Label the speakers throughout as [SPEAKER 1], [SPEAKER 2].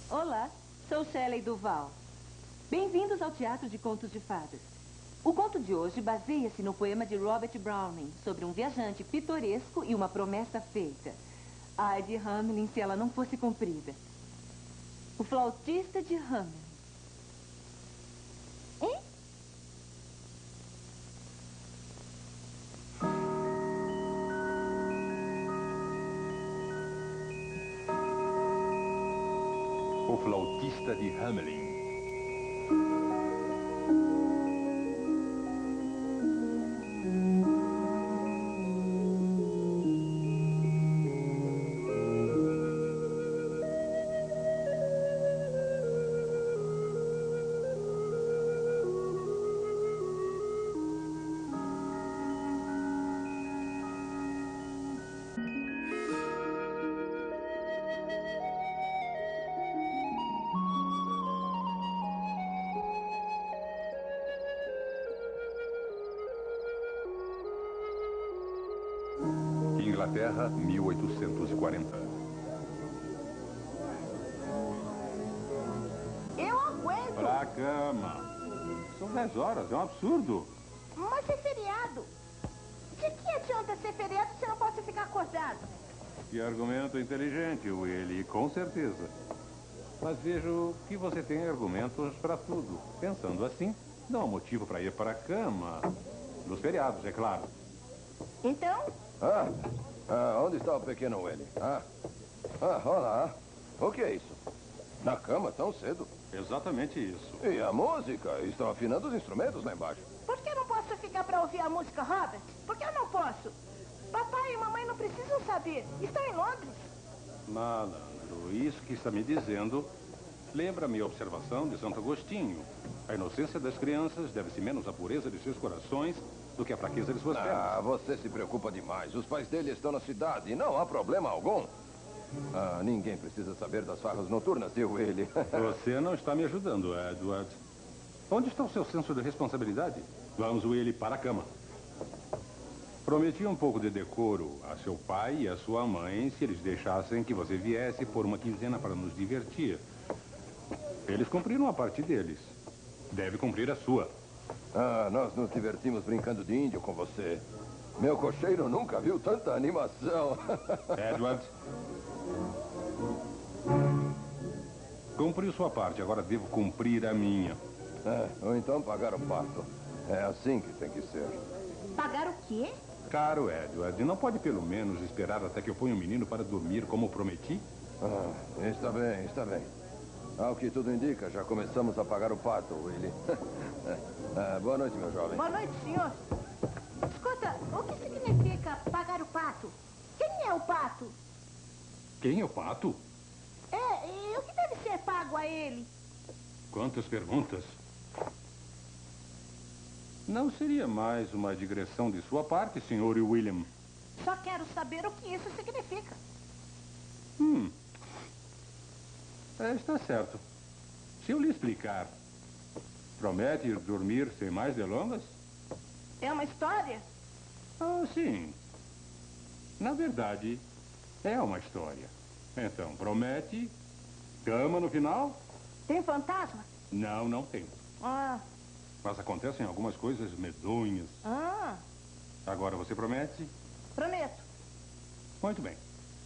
[SPEAKER 1] Olá, sou Shelley Duval. Bem-vindos ao Teatro de Contos de Fadas. O conto de hoje baseia-se no poema de Robert Browning sobre um viajante pitoresco e uma promessa feita. Ai de Hamelin se ela não fosse cumprida. O flautista de Hamelin. Hein?
[SPEAKER 2] O flautista de Hamelin. Inglaterra, 1840.
[SPEAKER 3] Eu aguento.
[SPEAKER 2] Pra cama. São 10 horas, é um absurdo.
[SPEAKER 3] Mas é feriado. De que adianta ser feriado se eu não posso ficar acordado?
[SPEAKER 2] Que argumento inteligente, Willie, com certeza. Mas vejo que você tem argumentos para tudo. Pensando assim, não há motivo para ir para a cama. Nos feriados, é claro.
[SPEAKER 3] Então?
[SPEAKER 4] Onde está o pequeno Willie? Olá. O que é isso? Na cama tão cedo?
[SPEAKER 2] Exatamente isso.
[SPEAKER 4] E a música? Estão afinando os instrumentos lá embaixo.
[SPEAKER 3] Por que eu não posso ficar para ouvir a música, Robert? Por que eu não posso? Papai e mamãe não precisam saber. Estão em Londres.
[SPEAKER 2] Malandro, isso que está me dizendo lembra a minha observação de Santo Agostinho. A inocência das crianças deve-se menos à pureza de seus corações do que à fraqueza de suas pernas.
[SPEAKER 4] Você se preocupa demais. Os pais dele estão na cidade e não há problema algum. Ninguém precisa saber das farras noturnas, eu ele.
[SPEAKER 2] Você não está me ajudando, Edward. Onde está o seu senso de responsabilidade? Vamos, Willie, para a cama. Prometi um pouco de decoro a seu pai e a sua mãe se eles deixassem que você viesse por uma quinzena para nos divertir. Eles cumpriram a parte deles. Deve cumprir a sua.
[SPEAKER 4] Nós nos divertimos brincando de índio com você. Meu cocheiro nunca viu tanta animação.
[SPEAKER 2] Edward. Cumpriu sua parte, agora devo cumprir a minha.
[SPEAKER 4] Ou então pagar o pato. É assim que tem que ser.
[SPEAKER 3] Pagar o quê?
[SPEAKER 2] Caro Edward, não pode pelo menos esperar até que eu ponha o menino para dormir como prometi?
[SPEAKER 4] Está bem, está bem. Ao que tudo indica, já começamos a pagar o pato, Willie. Boa noite, meu jovem.
[SPEAKER 3] Boa noite, senhor. Escuta, o que significa pagar o pato? Quem é o pato?
[SPEAKER 2] Quem é o pato?
[SPEAKER 3] E o que deve ser pago a ele?
[SPEAKER 2] Quantas perguntas? Não seria mais uma digressão de sua parte, Sr. William?
[SPEAKER 3] Só quero saber o que isso significa.
[SPEAKER 2] Está certo. Se eu lhe explicar, promete ir dormir sem mais delongas?
[SPEAKER 3] É uma história?
[SPEAKER 2] Sim. Na verdade, é uma história. Então, promete cama no final?
[SPEAKER 3] Tem fantasma?
[SPEAKER 2] Não, não tem. Mas acontecem algumas coisas medonhas. Agora você promete?
[SPEAKER 3] Prometo.
[SPEAKER 2] Muito bem.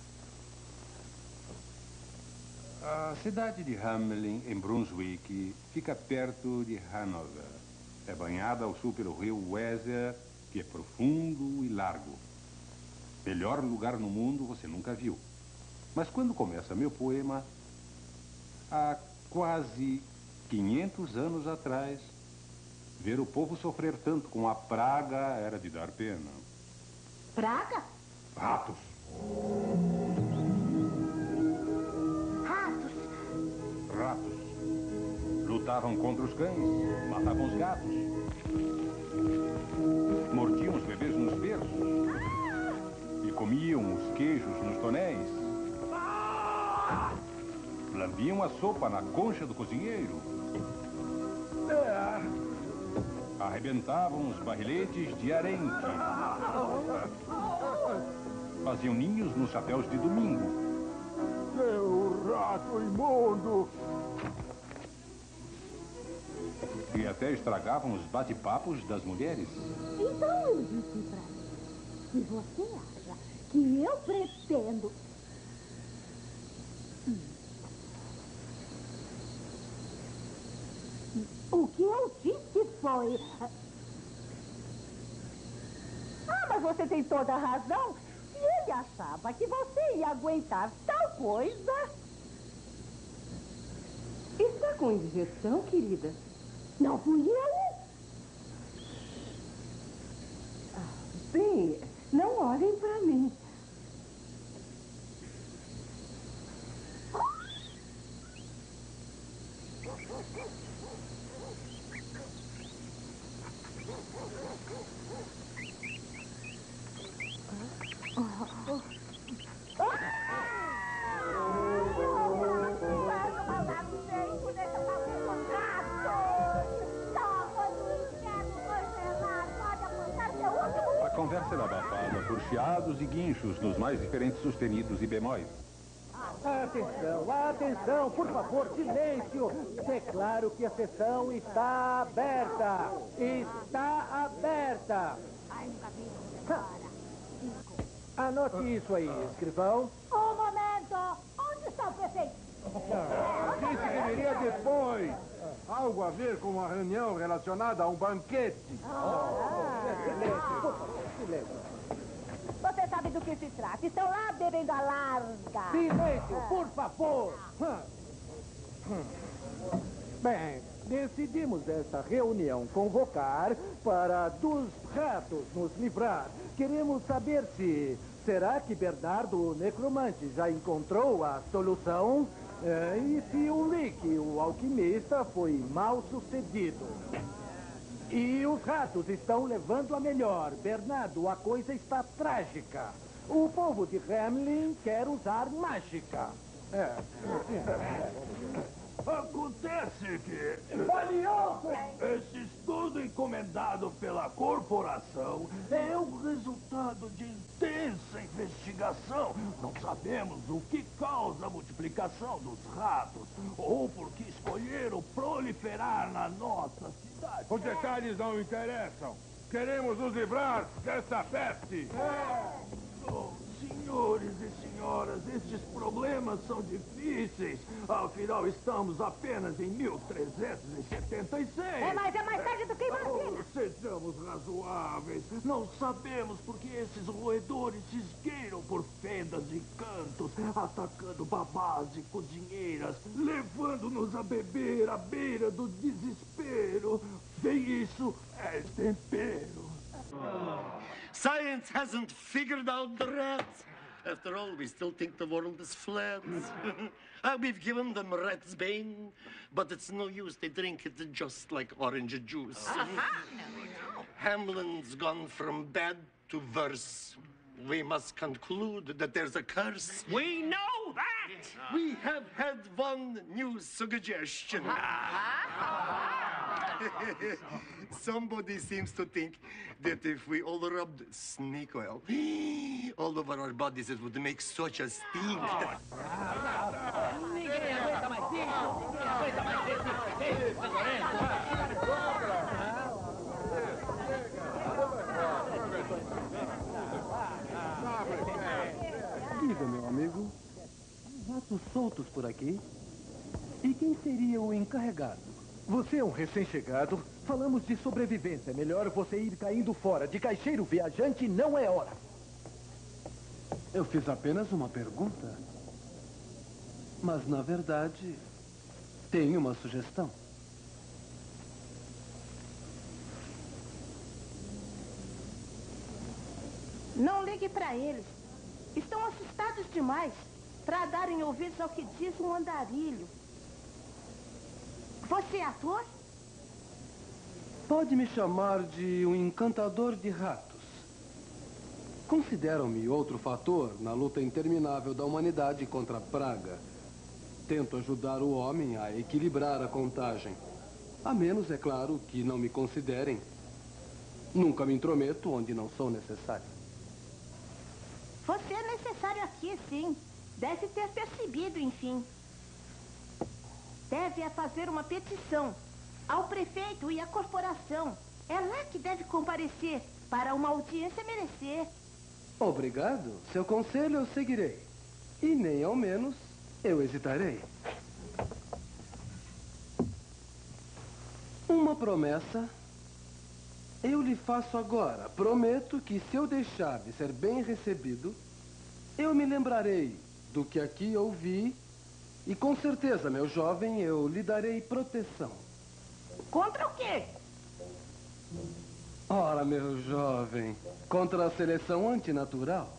[SPEAKER 2] A cidade de Hamelin, em Brunswick, fica perto de Hanover. É banhada ao sul pelo rio Weser, que é profundo e largo. Melhor lugar no mundo você nunca viu. Mas quando começa meu poema, há quase 500 anos atrás, ver o povo sofrer tanto com a praga era de dar pena.
[SPEAKER 3] Praga?
[SPEAKER 2] Ratos. Ratos. Lutavam contra os cães, matavam os gatos. Mordiam os bebês nos berços. E comiam os queijos nos tonéis. Lambiam a sopa na concha do cozinheiro. Arrebentavam os barriletes de arenque. Faziam ninhos nos chapéus de domingo.
[SPEAKER 4] Meu
[SPEAKER 5] rato imundo!
[SPEAKER 2] E até estragavam os bate-papos das mulheres.
[SPEAKER 6] Então eu disse pra ele, se você acha que eu pretendo... O que eu disse foi... mas você tem toda a razão. Se ele achava que você ia aguentar tal coisa...
[SPEAKER 1] Está com indigestão, querida?
[SPEAKER 6] Não fui eu.
[SPEAKER 1] Bem, não olhem para mim.
[SPEAKER 2] A conversa era abafada por chiados e guinchos nos mais diferentes sustenidos e bemóis.
[SPEAKER 5] Atenção, atenção, por favor, silêncio. Declaro que a sessão está aberta. Está aberta. Anote isso aí, escrivão.
[SPEAKER 6] Um momento! Onde está o prefeito?
[SPEAKER 5] Disse que viria depois. Algo a ver com uma reunião relacionada a um banquete. Silêncio, por favor, silêncio.
[SPEAKER 6] Você sabe do que se trata. Estão lá bebendo a larga.
[SPEAKER 5] Silêncio, por favor. Bem, decidimos esta reunião convocar para dos ratos nos livrar. Queremos saber se... Será que Bernardo, o necromante, já encontrou a solução? E se o Rick, o alquimista, foi mal sucedido? E os ratos estão levando a melhor. Bernardo, a coisa está trágica. O povo de Hamlin quer usar mágica.
[SPEAKER 7] Acontece que... Valioso! Esse estudo encomendado pela corporação é o resultado de intensa investigação. Não sabemos o que causa a multiplicação dos ratos ou por que escolheram proliferar na nossa cidade.
[SPEAKER 5] Os detalhes não interessam. Queremos nos livrar dessa peste.
[SPEAKER 7] Oh, senhores e senhoras, estes problemas são difíceis. Afinal, estamos apenas em 1376.
[SPEAKER 6] É mais tarde do que imagina.
[SPEAKER 7] Sejamos razoáveis. Não sabemos por que esses roedores se esgueiram por fendas e cantos, atacando babás e cozinheiras, levando-nos a beber à beira do desespero. Bem, isso é tempero.
[SPEAKER 8] Science hasn't figured out the rats. After all, we still think the world is flat. We've given them rat's bane, but it's no use. They drink it just like orange juice. Hamlin's gone from bad to worse. We must conclude that there's a curse.
[SPEAKER 9] We know that!
[SPEAKER 8] We have had one new suggestion. Somebody seems to think that if we all rubbed snake oil all over our bodies, it would make such a stink.
[SPEAKER 9] Ninguém aguenta mais isso! Ninguém aguenta mais esse
[SPEAKER 10] Diga, meu amigo, ratos soltos por aqui? E quem seria o encarregado?
[SPEAKER 5] Você é um recém-chegado. Falamos de sobrevivência. É melhor você ir caindo fora. De caixeiro viajante não é hora.
[SPEAKER 10] Eu fiz apenas uma pergunta. Mas, na verdade, tenho uma sugestão.
[SPEAKER 3] Não ligue para eles. Estão assustados demais para darem ouvidos ao que diz um andarilho. Você é ator?
[SPEAKER 10] Pode me chamar de um encantador de ratos. Consideram-me outro fator na luta interminável da humanidade contra a praga. Tento ajudar o homem a equilibrar a contagem. A menos, é claro, que não me considerem. Nunca me intrometo onde não sou necessário.
[SPEAKER 3] Você é necessário aqui, sim. Deve ter percebido, enfim. deve fazer uma petição ao prefeito e à corporação. É lá que deve comparecer para uma audiência merecer.
[SPEAKER 10] Obrigado. Seu conselho eu seguirei. E nem ao menos eu hesitarei. Uma promessa eu lhe faço agora. Prometo que se eu deixar de ser bem recebido, eu me lembrarei do que aqui ouvi e com certeza, meu jovem, eu lhe darei proteção.
[SPEAKER 3] Contra o quê?
[SPEAKER 10] Ora, meu jovem, contra a seleção antinatural.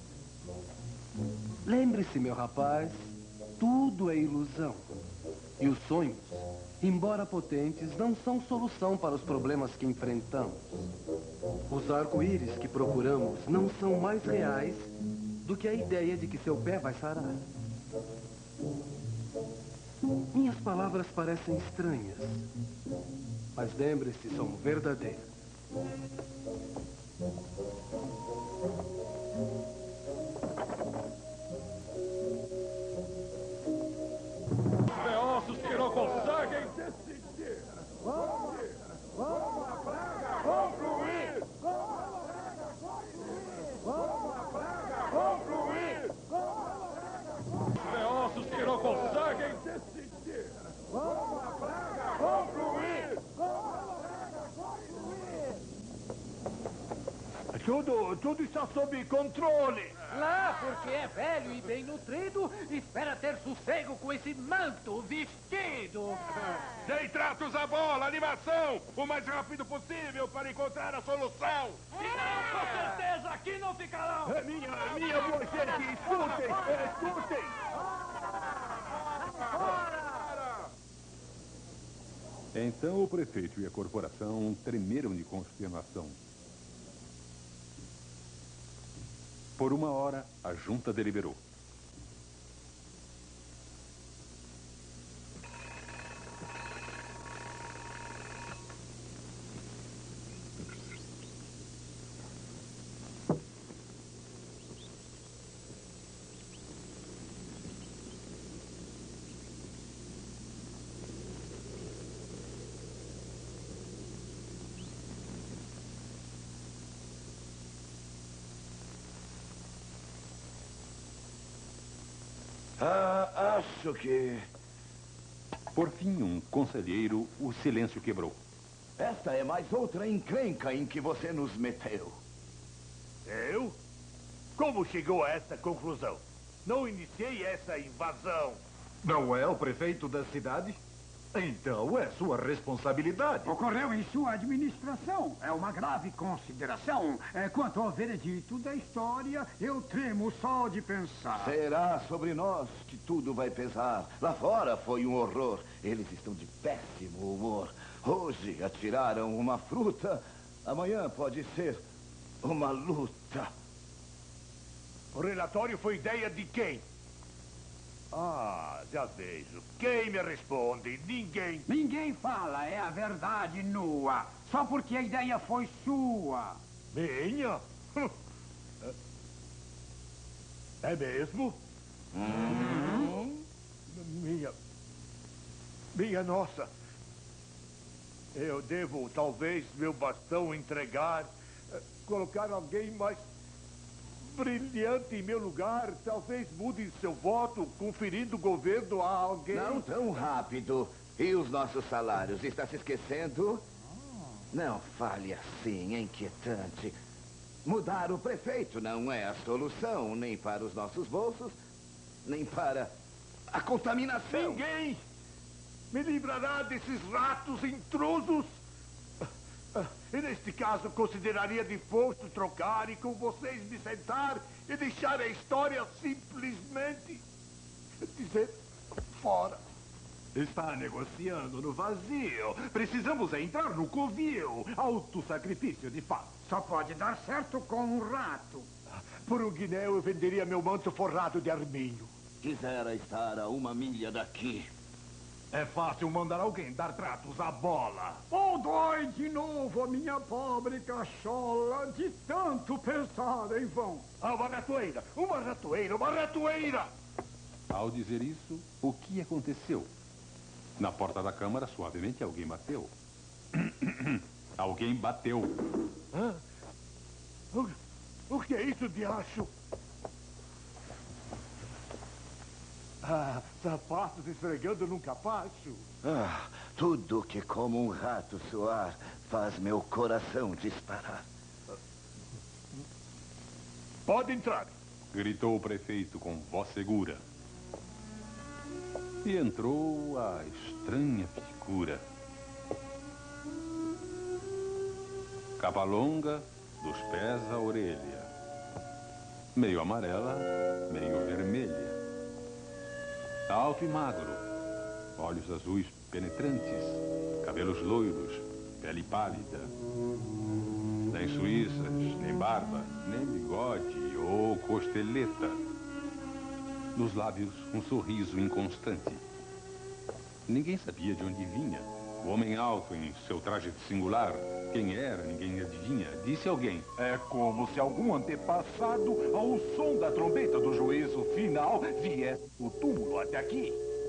[SPEAKER 10] Lembre-se, meu rapaz, tudo é ilusão. E os sonhos, embora potentes, não são solução para os problemas que enfrentamos. Os arco-íris que procuramos não são mais reais do que a ideia de que seu pé vai sarar. Minhas palavras parecem estranhas, mas lembre-se, são verdadeiras.
[SPEAKER 7] Ossos que não conseguem decidir. Vamos a praga concluir. Vamos a praga concluir. Ossos que não conseguem decidir. Vamos a praga concluir. Tudo está sob controle.
[SPEAKER 9] Lá, porque é velho e bem nutrido, espera ter sossego com esse manto vestido.
[SPEAKER 2] Sem tratos a bola, animação! O mais rápido possível para encontrar a solução!
[SPEAKER 9] Com certeza, aqui não ficarão.
[SPEAKER 7] Minha boa gente, escutem!
[SPEAKER 2] Então o prefeito e a corporação tremeram de consternação. Por uma hora, a junta deliberou.
[SPEAKER 7] Acho que...
[SPEAKER 2] Por fim, um conselheiro, o silêncio quebrou.
[SPEAKER 7] Esta é mais outra encrenca em que você nos meteu.
[SPEAKER 11] Eu? Como chegou a essa conclusão? Não iniciei essa invasão.
[SPEAKER 12] Não é o prefeito da cidade? Então é sua responsabilidade.
[SPEAKER 13] Ocorreu em sua administração. É uma grave consideração. Quanto ao veredito da história, eu tremo só de pensar.
[SPEAKER 7] Será sobre nós que tudo vai pesar. Lá fora foi um horror. Eles estão de péssimo humor. Hoje atiraram uma fruta. Amanhã pode ser uma luta.
[SPEAKER 11] O relatório foi ideia de quem? Ah, já vejo. Quem me responde? Ninguém.
[SPEAKER 13] Ninguém fala, é a verdade nua. Só porque a ideia foi sua.
[SPEAKER 11] Minha? É mesmo? Minha nossa. Eu devo, talvez, meu bastão entregar, colocar alguém mais brilhante em meu lugar. Talvez mude seu voto, conferindo o governo a alguém.
[SPEAKER 7] Não tão rápido. E os nossos salários? Está se esquecendo? Não fale assim, é inquietante. Mudar o prefeito não é a solução, nem para os nossos bolsos, nem para a contaminação.
[SPEAKER 11] Ninguém me livrará desses ratos intrusos. E neste caso, consideraria de posto trocar e com vocês me sentar e deixar a história simplesmente dizer fora.
[SPEAKER 12] Está negociando no vazio. Precisamos entrar no covil. Autossacrifício de fato.
[SPEAKER 13] Só pode dar certo com um rato.
[SPEAKER 11] Por um guiné eu venderia meu manto forrado de arminho.
[SPEAKER 7] Quisera estar a 1 milha daqui.
[SPEAKER 12] É fácil mandar alguém dar tratos à bola.
[SPEAKER 13] Oh, dói de novo a minha pobre cachola de tanto pensar em vão.
[SPEAKER 11] Ah, uma ratoeira! Uma ratoeira! Uma ratoeira!
[SPEAKER 2] Ao dizer isso, o que aconteceu? Na porta da câmara, suavemente, alguém bateu. Alguém bateu.
[SPEAKER 11] Hã? O que é isso, diacho? Sapatos esfregando num capacho.
[SPEAKER 14] Tudo que como um rato suar faz meu coração disparar.
[SPEAKER 11] Pode entrar.
[SPEAKER 2] Gritou o prefeito com voz segura. E entrou a estranha figura. Capa longa, dos pés à orelha. Meio amarela, meio vermelha. Alto e magro. Olhos azuis penetrantes. Cabelos loiros. Pele pálida. Nem suíças, nem barba, nem bigode ou costeleta. Nos lábios, um sorriso inconstante. Ninguém sabia de onde vinha. O homem alto, em seu traje singular, quem era, ninguém adivinha. Disse alguém.
[SPEAKER 12] É como se algum antepassado, ao som da trombeta do juízo final, viesse do túmulo até aqui.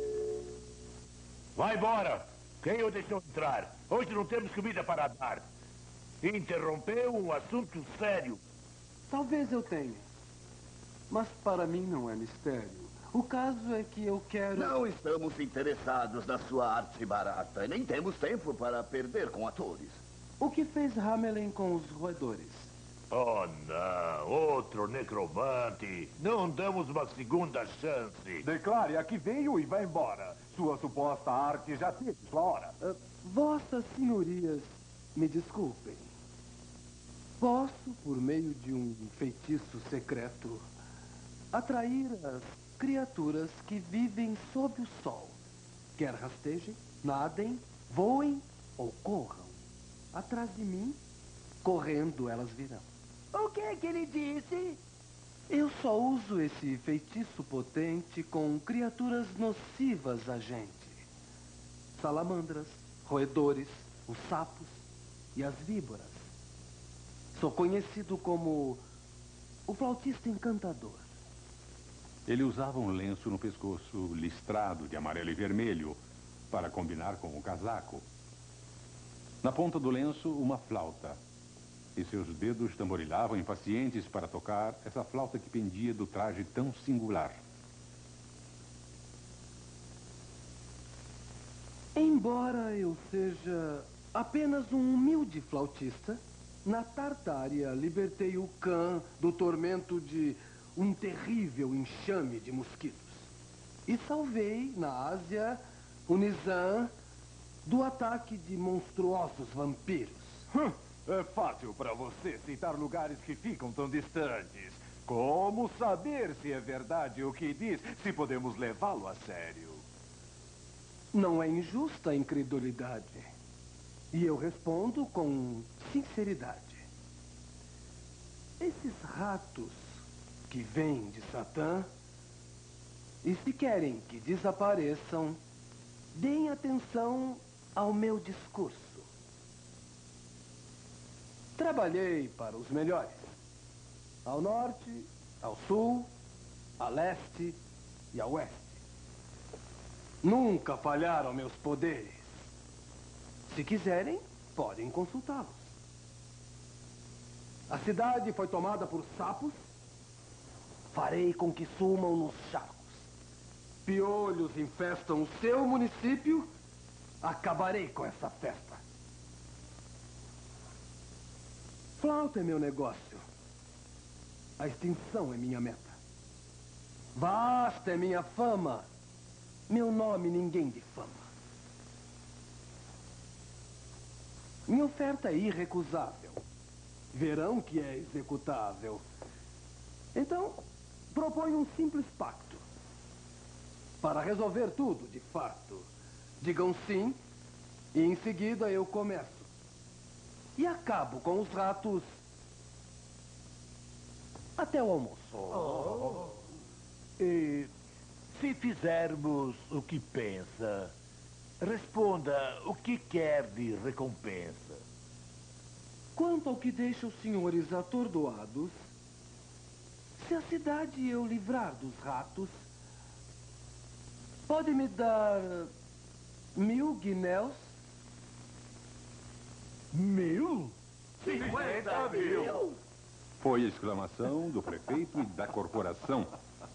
[SPEAKER 11] Vai embora! Quem o deixou entrar? Hoje não temos comida para dar. Interrompeu um assunto sério.
[SPEAKER 10] Talvez eu tenha. Mas para mim não é mistério. O caso é que eu quero...
[SPEAKER 14] Não estamos interessados na sua arte barata. Nem temos tempo para perder com atores.
[SPEAKER 10] O que fez Hamelin com os roedores?
[SPEAKER 11] Oh, não. Outro necromante. Não damos uma segunda chance.
[SPEAKER 12] Declare a que veio e vá embora. Sua suposta arte já teve sua hora.
[SPEAKER 10] Vossas senhorias, me desculpem. Posso, por meio de um feitiço secreto, atrair as criaturas que vivem sob o sol. Quer rastejem, nadem, voem ou corram. Atrás de mim, correndo, elas virão.
[SPEAKER 3] O que é que ele disse?
[SPEAKER 10] Eu só uso esse feitiço potente com criaturas nocivas a gente. Salamandras, roedores, os sapos e as víboras. Sou conhecido como o flautista encantador.
[SPEAKER 2] Ele usava um lenço no pescoço, listrado de amarelo e vermelho, para combinar com o casaco. Na ponta do lenço, uma flauta. E seus dedos tamborilhavam impacientes para tocar essa flauta que pendia do traje tão singular.
[SPEAKER 10] Embora eu seja apenas um humilde flautista, na Tartária libertei o Khan do tormento de um terrível enxame de mosquitos. E salvei, na Ásia, o Nizam do ataque de monstruosos vampiros.
[SPEAKER 12] É fácil para você citar lugares que ficam tão distantes. Como saber se é verdade o que diz, se podemos levá-lo a sério?
[SPEAKER 10] Não é injusta a incredulidade. E eu respondo com sinceridade. Esses ratos que vêm de Satã, e se querem que desapareçam, deem atenção ao meu discurso. Trabalhei para os melhores. Ao norte, ao sul, a leste e a oeste. Nunca falharam meus poderes. Se quiserem, podem consultá-los. A cidade foi tomada por sapos. Farei com que sumam nos charcos. Piolhos infestam o seu município. Acabarei com essa festa. Flauta é meu negócio. A extinção é minha meta. Vasta é minha fama. Meu nome ninguém difama. Minha oferta é irrecusável. Verão que é executável. Então, proponho um simples pacto. Para resolver tudo, de fato. Digam sim, e em seguida eu começo. E acabo com os ratos até o almoço.
[SPEAKER 11] E se fizermos o que pensa, responda o que quer de recompensa.
[SPEAKER 10] Quanto ao que deixa os senhores atordoados, se a cidade eu livrar dos ratos, pode me dar 1.000 guinéus?
[SPEAKER 11] 1.000?
[SPEAKER 12] 50 mil!
[SPEAKER 2] Foi a exclamação do prefeito e da corporação.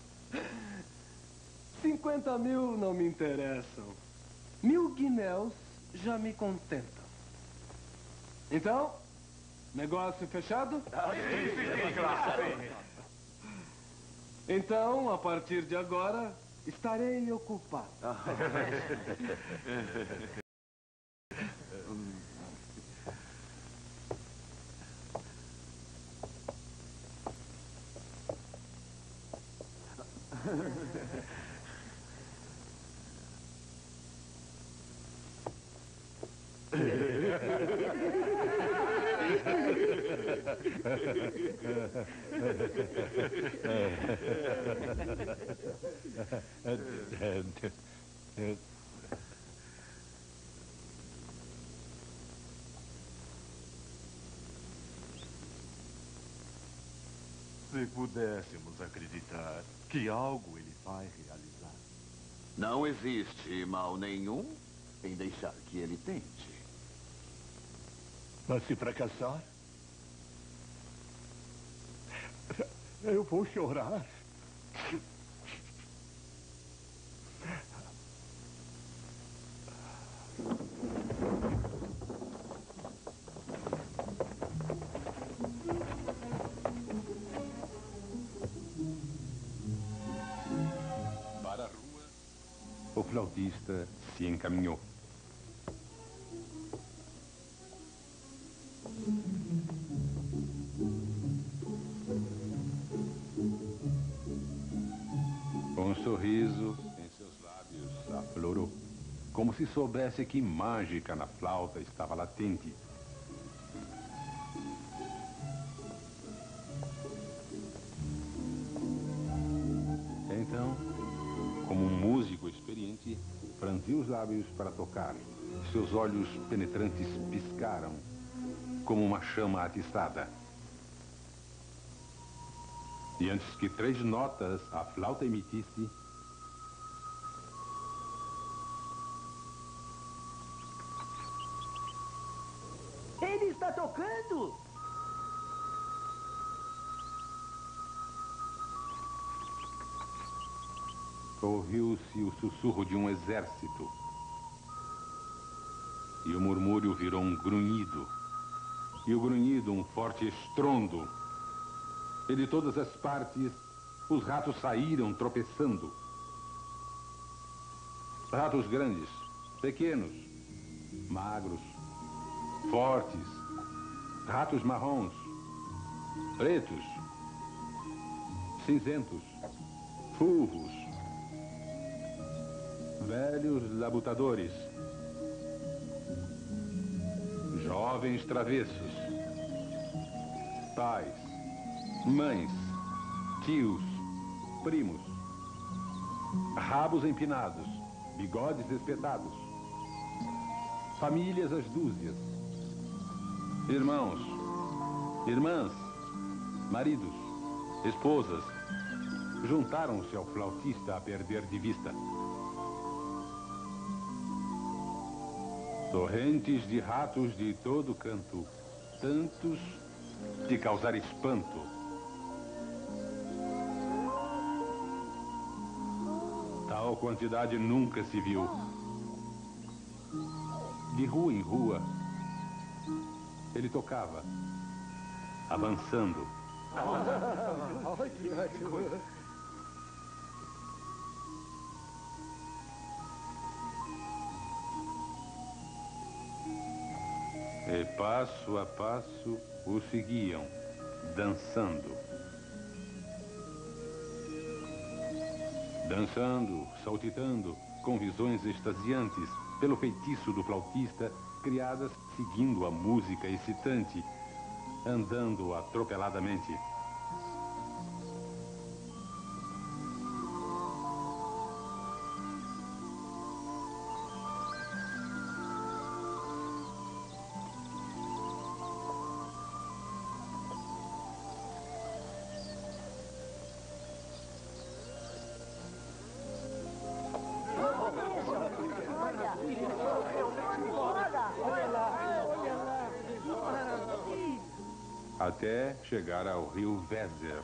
[SPEAKER 10] 50 mil não me interessam. 1.000 guinéus já me contentam. Então, negócio fechado?
[SPEAKER 12] Sim, claro.
[SPEAKER 10] Então, a partir de agora, estarei ocupado.
[SPEAKER 12] Se pudéssemos acreditar que algo ele vai realizar.
[SPEAKER 14] Não existe mal nenhum em deixar que ele tente.
[SPEAKER 11] Mas se fracassar, eu vou chorar.
[SPEAKER 2] Para a rua, o flautista se encaminhou. Um sorriso em seus lábios aflorou, como se soubesse que mágica na flauta estava latente. Então, como um músico experiente, franziu os lábios para tocar. Seus olhos penetrantes piscaram, como uma chama atiçada. E antes que 3 notas a flauta emitisse,
[SPEAKER 7] Ele está tocando!
[SPEAKER 2] ouviu-se o sussurro de um exército. E o murmúrio virou um grunhido. E o grunhido um forte estrondo. E de todas as partes, os ratos saíram tropeçando. Ratos grandes, pequenos, magros, fortes, ratos marrons, pretos, cinzentos, fulvos, velhos labutadores, jovens travessos, pais, mães, tios, primos, rabos empinados, bigodes espetados, famílias às dúzias, irmãos, irmãs, maridos, esposas, juntaram-se ao flautista a perder de vista. Torrentes de ratos de todo canto, tantos de causar espanto. Tal quantidade nunca se viu. De rua em rua, ele tocava, avançando. E passo a passo o seguiam, dançando. Dançando, saltitando, com visões extasiantes, pelo feitiço do flautista, criadas seguindo a música excitante, andando atropeladamente. até chegar ao rio Weser.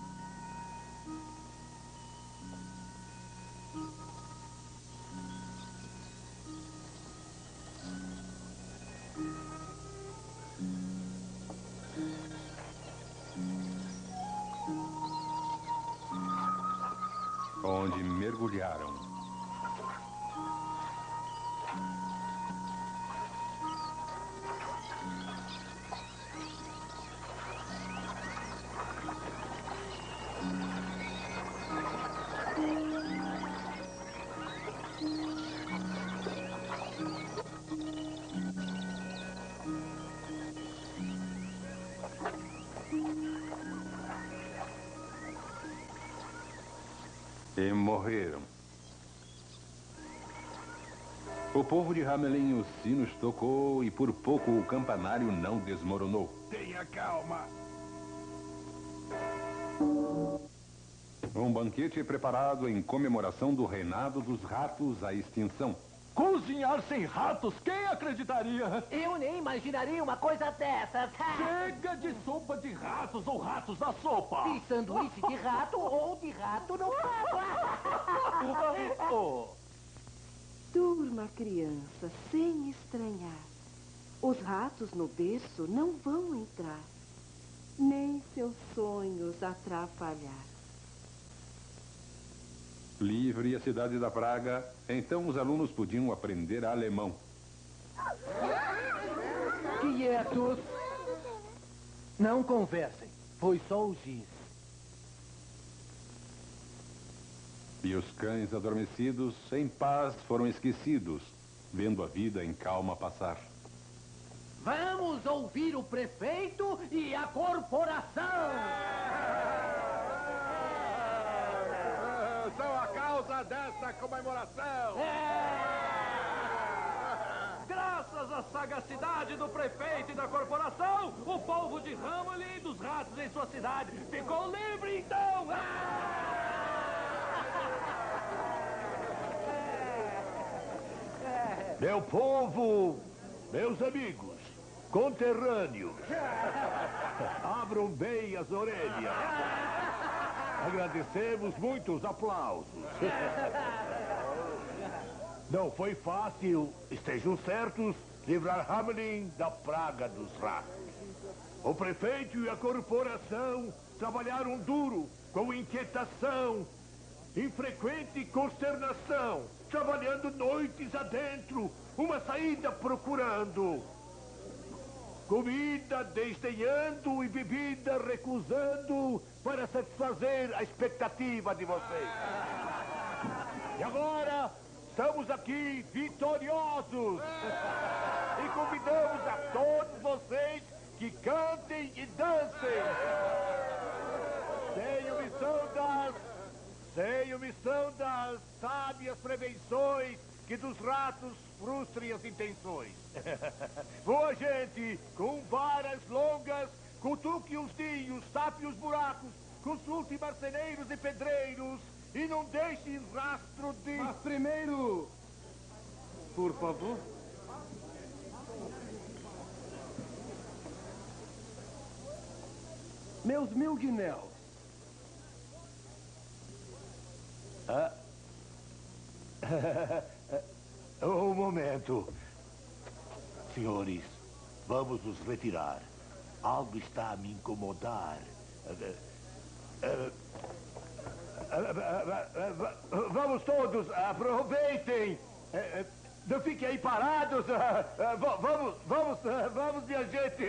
[SPEAKER 2] Onde mergulharam. E morreram. O povo de Hamelin, os sinos tocou e por pouco o campanário não desmoronou.
[SPEAKER 11] Tenha calma.
[SPEAKER 2] Um banquete preparado em comemoração do reinado dos ratos à extinção.
[SPEAKER 12] Cozinhar sem ratos? Quem acreditaria?
[SPEAKER 9] Eu nem imaginaria uma coisa dessas.
[SPEAKER 12] Chega de sopa de ratos ou ratos na sopa.
[SPEAKER 9] E sanduíche de rato ou de rato no
[SPEAKER 12] Oh.
[SPEAKER 15] Durma, criança, sem estranhar. Os ratos no berço não vão entrar, nem seus sonhos atrapalhar.
[SPEAKER 2] Livre a cidade da Praga, então os alunos podiam aprender alemão.
[SPEAKER 9] Quietos. Não conversem. Foi só o giz.
[SPEAKER 2] E os cães adormecidos, em paz, foram esquecidos, vendo a vida em calma passar.
[SPEAKER 9] Vamos ouvir o prefeito e a corporação.
[SPEAKER 11] São a causa dessa comemoração.
[SPEAKER 12] Graças à sagacidade do prefeito e da corporação, o povo de Hamelin e dos ratos em sua cidade ficou livre, então!
[SPEAKER 11] Meu povo, meus amigos, conterrâneos, abram bem as orelhas. Agradecemos muito os aplausos. Não foi fácil, estejam certos, livrar Hamelin da praga dos ratos. O prefeito e a corporação trabalharam duro, com inquietação, infrequente consternação, trabalhando noites adentro, uma saída procurando. Comida desdenhando e bebida recusando para satisfazer a expectativa de vocês. E agora, estamos aqui vitoriosos. E convidamos a todos vocês que cantem e dancem. Sem omissão das sábias prevenções que dos ratos frustrem as intenções. Boa gente, com varas longas, cutuque os ninhos, tape os buracos, consulte marceneiros e pedreiros e não deixe rastro de...
[SPEAKER 10] Mas primeiro, por favor. Meus 1000 guinéus.
[SPEAKER 11] Um momento. Senhores, vamos nos retirar. Algo está a me incomodar. Vamos todos, aproveitem. Não fiquem aí parados. Vamos, minha gente.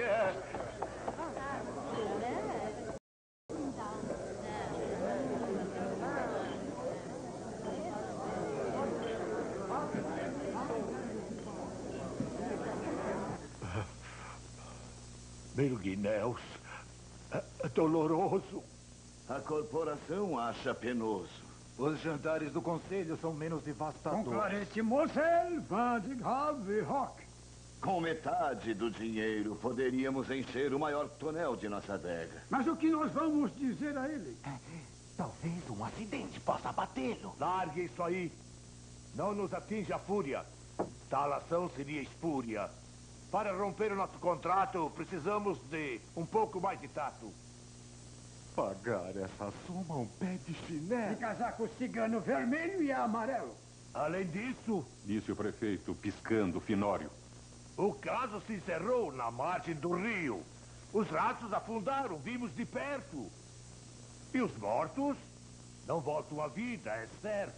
[SPEAKER 11] Mil guinéus. Doloroso.
[SPEAKER 14] A corporação acha penoso.
[SPEAKER 16] Os jantares do conselho são menos devastadores.
[SPEAKER 13] Com Clarete Mosel, Vandigham e Rock.
[SPEAKER 14] Com metade do dinheiro, poderíamos encher o maior tonel de nossa adega.
[SPEAKER 13] Mas o que nós vamos dizer a ele?
[SPEAKER 7] Talvez um acidente possa abatê-lo.
[SPEAKER 11] Largue isso aí. Não nos atinja a fúria. Tal ação seria espúria. Para romper o nosso contrato, precisamos de um pouco mais de tato.
[SPEAKER 12] Pagar essa soma um pé de chinelo.
[SPEAKER 13] De casaco cigano vermelho e amarelo.
[SPEAKER 11] Além disso,
[SPEAKER 2] Disse o prefeito, piscando finório.
[SPEAKER 11] o caso se encerrou na margem do rio. Os ratos afundaram, vimos de perto. E os mortos não voltam à vida, é certo.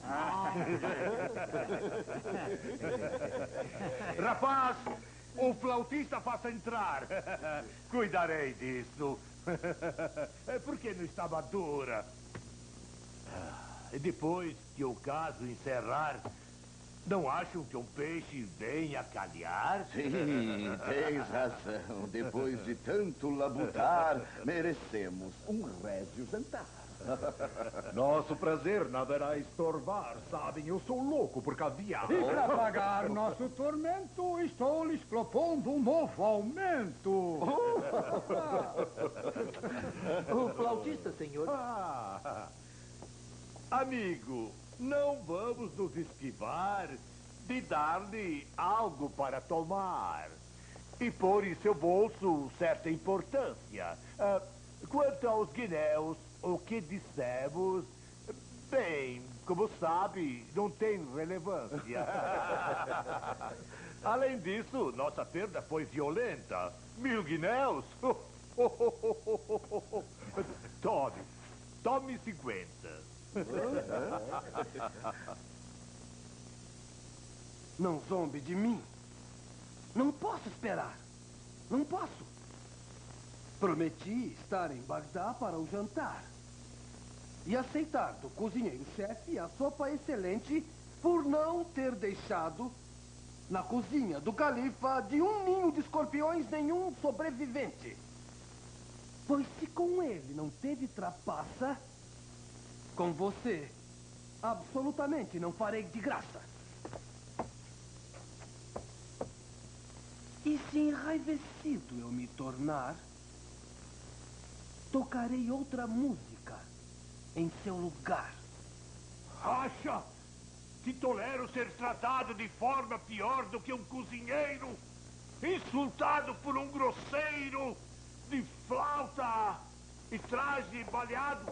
[SPEAKER 11] Rapaz, o flautista faça entrar. Cuidarei disso. Por que não está madura? E depois que o caso encerrar, não acham que um peixe venha calhar?
[SPEAKER 14] Sim, tens razão. Depois de tanto labutar, merecemos um résio jantar.
[SPEAKER 16] Nosso prazer nada irá estorvar, sabem? Eu sou louco por caviar.
[SPEAKER 13] E para pagar nosso tormento, estou lhes propondo um novo aumento.
[SPEAKER 9] O flautista, senhor.
[SPEAKER 11] Amigo, não vamos nos esquivar de dar-lhe algo para tomar e pôr em seu bolso certa importância. Quanto aos guinéus, o que dissemos, bem, como sabe, não tem relevância. Além disso, nossa perda foi violenta. 1000 guinéus? Tome 50.
[SPEAKER 10] Não zombe de mim. Não posso esperar. Não posso. Prometi estar em Bagdá para o jantar. E aceitar do cozinheiro-chefe a sopa excelente por não ter deixado na cozinha do califa de um ninho de escorpiões nenhum sobrevivente. Pois se com ele não teve trapaça, com você, absolutamente não farei de graça. E se enraivecido eu me tornar, tocarei outra música em seu lugar.
[SPEAKER 11] Acha que tolero ser tratado de forma pior do que um cozinheiro? Insultado por um grosseiro de flauta e traje baleado?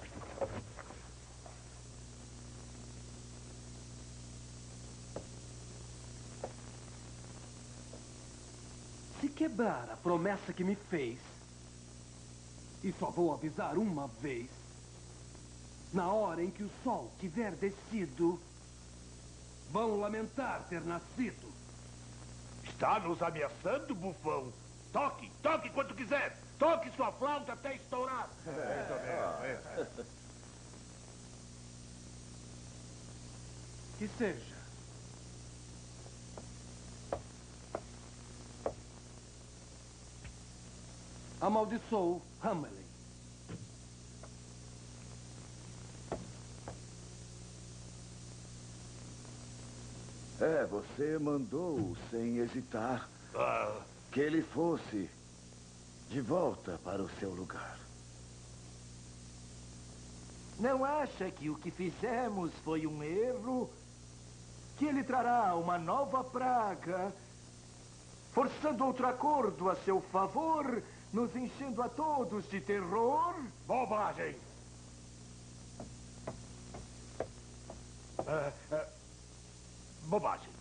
[SPEAKER 10] Se quebrar a promessa que me fez, e só vou avisar uma vez, na hora em que o sol tiver descido, vão lamentar ter nascido.
[SPEAKER 11] Está nos ameaçando, bufão? Toque, toque quanto quiser. Toque sua flauta até estourar.
[SPEAKER 10] Que seja. Amaldiçoo Hamelin.
[SPEAKER 14] Você mandou sem hesitar que ele fosse de volta para o seu lugar.
[SPEAKER 7] Não acha que o que fizemos foi um erro? Que ele trará uma nova praga, forçando outro acordo a seu favor, nos enchendo a todos de terror?
[SPEAKER 11] Bobagem! Bobagem.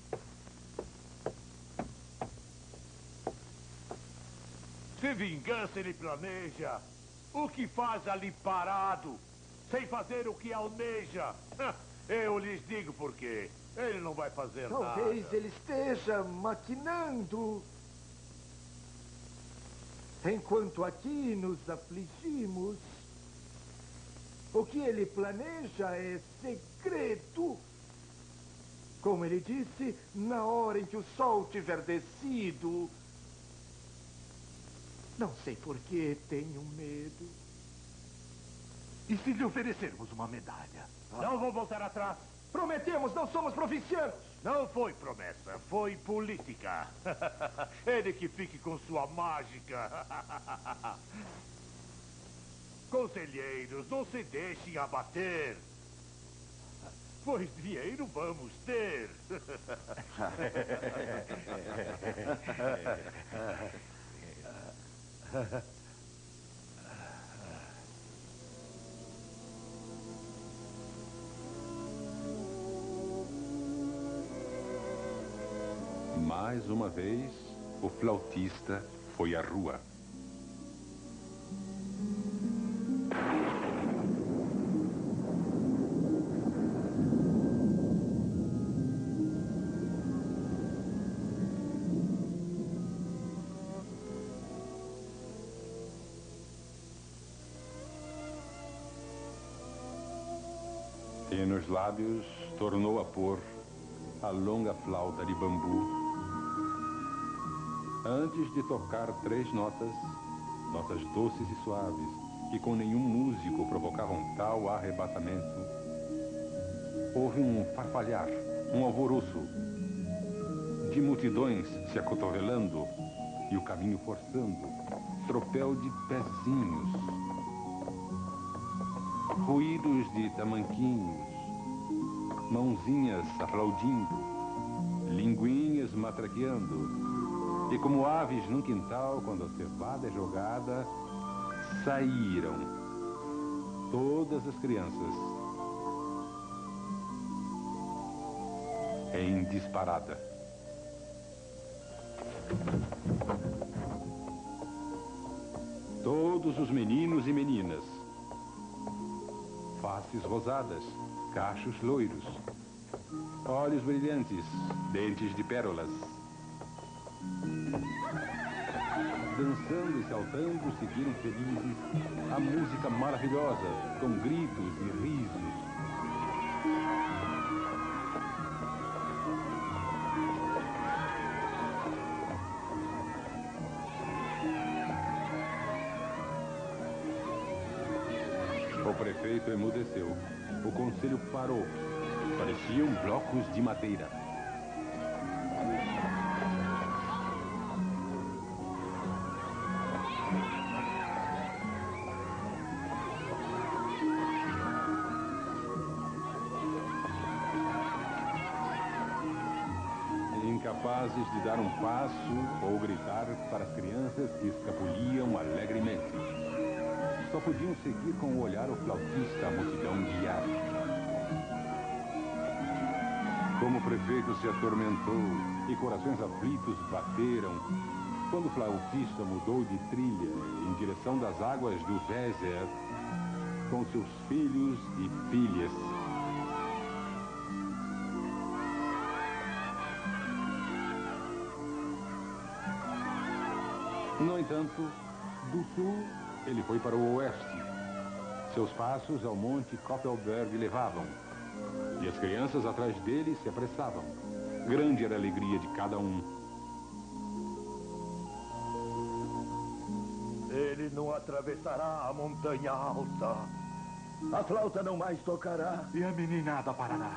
[SPEAKER 11] Se vingança ele planeja, o que faz ali parado, sem fazer o que almeja? Eu lhes digo por quê. Ele não vai fazer nada.
[SPEAKER 7] Talvez ele esteja maquinando. Enquanto aqui nos afligimos, o que ele planeja é segredo. Como ele disse, na hora em que o sol tiver descido. Não sei por que tenho medo.
[SPEAKER 11] E se lhe oferecermos uma medalha? Não vou voltar atrás.
[SPEAKER 7] Prometemos, não somos provincianos.
[SPEAKER 11] Não foi promessa, foi política. Ele que fique com sua mágica. Conselheiros, não se deixem abater. Pois dinheiro vamos ter.
[SPEAKER 2] Mais uma vez, o flautista foi à rua. E nos lábios tornou a pôr a longa flauta de bambu. Antes de tocar 3 notas, notas doces e suaves, que com nenhum músico provocavam tal arrebatamento, houve um farfalhar, um alvoroço, de multidões se acotovelando e o caminho forçando, tropel de pezinhos, ruídos de tamanquinhos, mãozinhas aplaudindo, linguinhas matraqueando. E como aves num quintal, quando a cevada é jogada, saíram todas as crianças em disparada. Todos os meninos e meninas, faces rosadas, cachos loiros, olhos brilhantes, dentes de pérolas, dançando e saltando, seguiram felizes a música maravilhosa, com gritos e risos. O prefeito emudeceu. O conselho parou. Pareciam blocos de madeira. Incapazes de dar um passo ou gritar para as crianças que escapuliam alegremente. Só podiam seguir com o olhar o flautista, a multidão guiar. Como o prefeito se atormentou e corações aflitos bateram, quando o flautista mudou de trilha em direção das águas do Weser com seus filhos e filhas. No entanto, do sul, ele foi para o oeste. Seus passos ao Monte Koppelberg levavam. E as crianças atrás dele se apressavam. Grande era a alegria de cada um.
[SPEAKER 11] Ele não atravessará a montanha alta. A flauta não mais tocará.
[SPEAKER 16] E a meninada parará.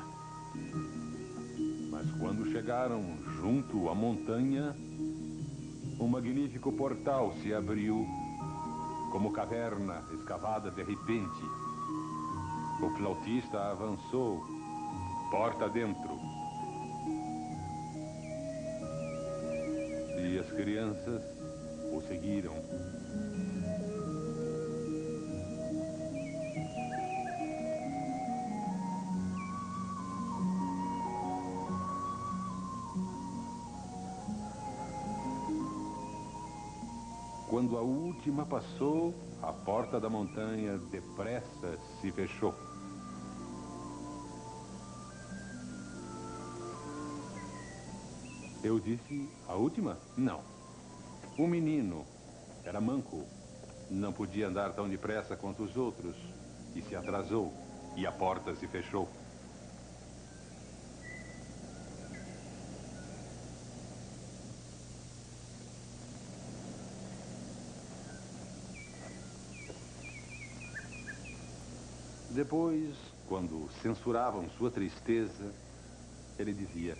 [SPEAKER 2] Mas quando chegaram junto à montanha, um magnífico portal se abriu, como caverna escavada de repente. O flautista avançou, porta dentro. E as crianças o seguiram. Quando a última passou, a porta da montanha depressa se fechou. Eu disse, a última? Não. O menino era manco. Não podia andar tão depressa quanto os outros. E se atrasou. E a porta se fechou. Depois, quando censuravam sua tristeza, ele dizia: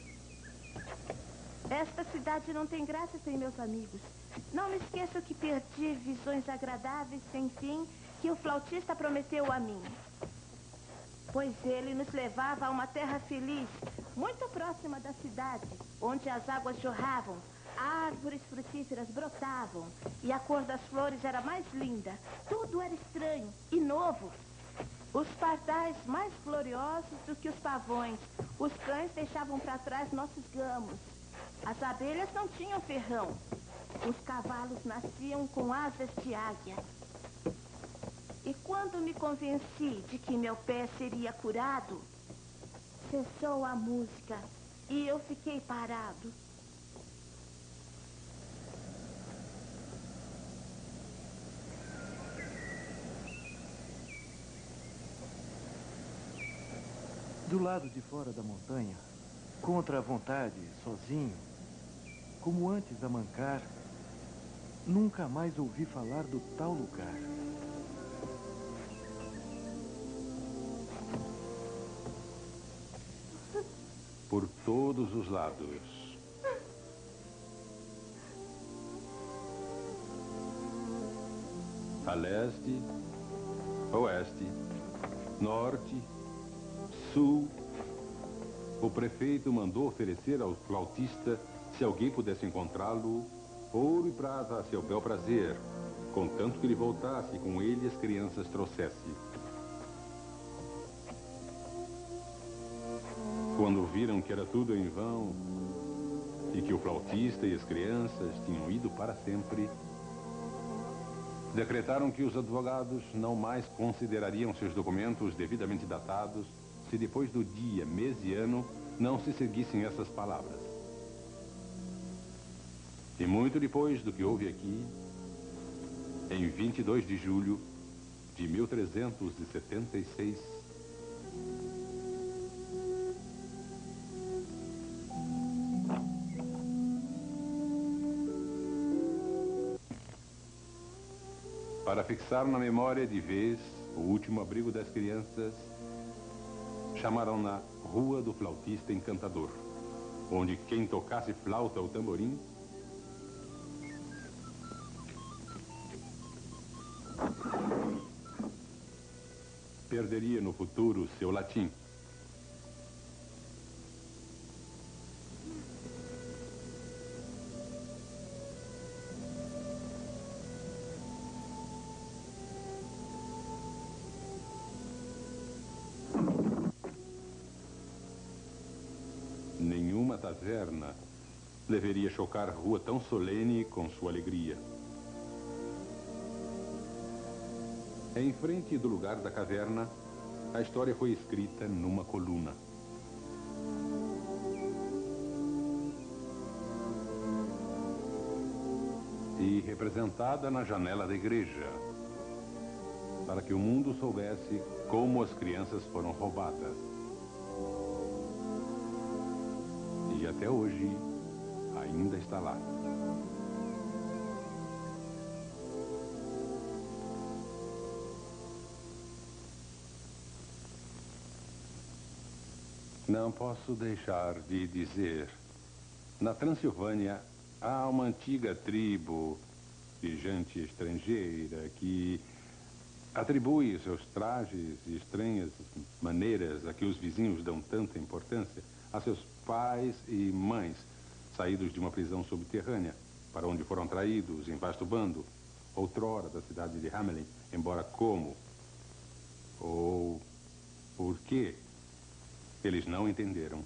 [SPEAKER 3] esta cidade não tem graça sem meus amigos. Não me esqueço que perdi visões agradáveis sem fim que o flautista prometeu a mim. pois ele nos levava a uma terra feliz, muito próxima da cidade, onde as águas jorravam, árvores frutíferas brotavam e a cor das flores era mais linda. Tudo era estranho e novo. Os pardais mais gloriosos do que os pavões. Os cães deixavam para trás nossos gamos. As abelhas não tinham ferrão. Os cavalos nasciam com asas de águia. E quando me convenci de que meu pé seria curado, cessou a música e eu fiquei parado.
[SPEAKER 17] Do lado de fora da montanha, contra a vontade, sozinho, como antes a mancar, nunca mais ouvi falar do tal lugar.
[SPEAKER 2] Por todos os lados. A leste, oeste, norte, sul. O prefeito mandou oferecer ao flautista, se alguém pudesse encontrá-lo, ouro e prata a seu bel prazer, contanto que ele voltasse e com ele as crianças trouxesse. Quando viram que era tudo em vão e que o flautista e as crianças tinham ido para sempre, decretaram que os advogados não mais considerariam seus documentos devidamente datados se depois do dia, mês e ano não se seguissem essas palavras. E muito depois do que houve aqui, em 22 de julho de 1376, para fixar na memória de vez o último abrigo das crianças, chamaram-na Rua do Flautista Encantador, onde quem tocasse flauta ou tamborim perderia no futuro seu latim. Nenhuma taverna deveria chocar rua tão solene com sua alegria. Em frente do lugar da caverna, a história foi escrita numa coluna. E representada na janela da igreja, para que o mundo soubesse como as crianças foram roubadas. E até hoje, ainda está lá. Não posso deixar de dizer, na Transilvânia há uma antiga tribo de gente estrangeira que atribui os seus trajes e estranhas maneiras a que os vizinhos dão tanta importância a seus pais e mães saídos de uma prisão subterrânea, para onde foram traídos em vasto bando, outrora da cidade de Hamelin, embora como ou por quê eles não entenderam.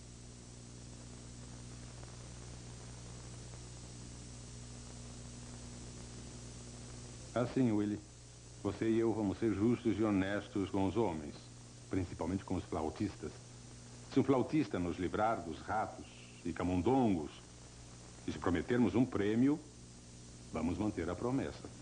[SPEAKER 2] Assim, Willie, você e eu vamos ser justos e honestos com os homens, principalmente com os flautistas. Se um flautista nos livrar dos ratos e camundongos, e se prometermos um prêmio, vamos manter a promessa.